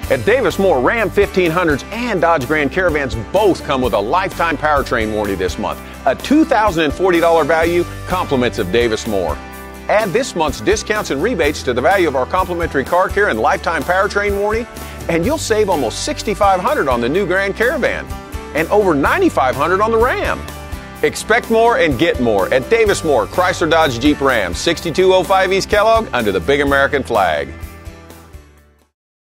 At Davis Moore, Ram 1500s and Dodge Grand Caravans both come with a lifetime powertrain warranty this month. A $2,040 value, compliments of Davis Moore. Add this month's discounts and rebates to the value of our complimentary car care and lifetime powertrain warranty, and you'll save almost $6,500 on the new Grand Caravan and over $9,500 on the Ram. Expect more and get more at Davis Moore, Chrysler Dodge Jeep Ram, 6205 East Kellogg, under the big American flag.